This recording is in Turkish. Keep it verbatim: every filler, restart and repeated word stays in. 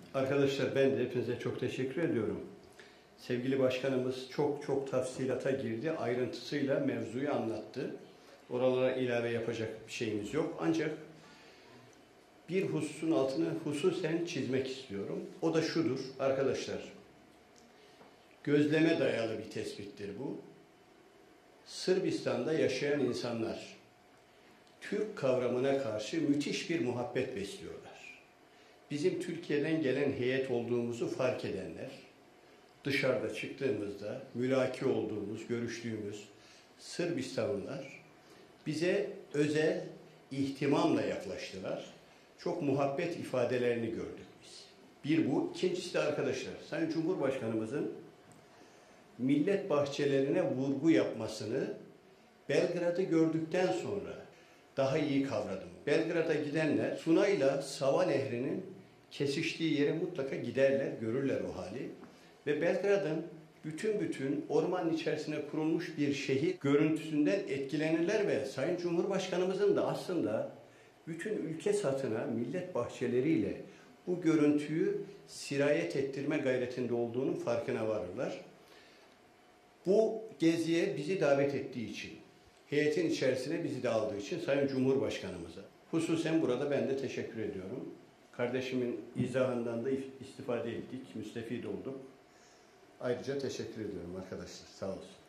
Arkadaşlar ben de hepinize çok teşekkür ediyorum. Sevgili başkanımız çok çok tafsilata girdi. Ayrıntısıyla mevzuyu anlattı. Oralara ilave yapacak bir şeyimiz yok. Ancak bir hususun altını hususen çizmek istiyorum. O da şudur arkadaşlar. Gözleme dayalı bir tespittir bu. Sırbistan'da yaşayan insanlar Türk kavramına karşı müthiş bir muhabbet besliyorlar. Bizim Türkiye'den gelen heyet olduğumuzu fark edenler, dışarıda çıktığımızda mülaki olduğumuz, görüştüğümüz Sırbistanlılar bize özel ihtimamla yaklaştılar. Çok muhabbet ifadelerini gördük biz. Bir bu. İkincisi de arkadaşlar, Sayın Cumhurbaşkanımızın millet bahçelerine vurgu yapmasını Belgrad'ı gördükten sonra daha iyi kavradım. Belgrad'a gidenler Sunay'la Sava Nehri'nin kesiştiği yere mutlaka giderler, görürler o hali. Ve Belgrad'ın bütün bütün ormanın içerisine kurulmuş bir şehir görüntüsünden etkilenirler ve Sayın Cumhurbaşkanımızın da aslında bütün ülke satına millet bahçeleriyle bu görüntüyü sirayet ettirme gayretinde olduğunun farkına varırlar. Bu geziye bizi davet ettiği için, heyetin içerisine bizi de aldığı için Sayın Cumhurbaşkanımıza hususen burada ben de teşekkür ediyorum. Kardeşimin izahından da istifade ettik, müstefid olduk. Ayrıca teşekkür ediyorum arkadaşlar. Sağ olsun.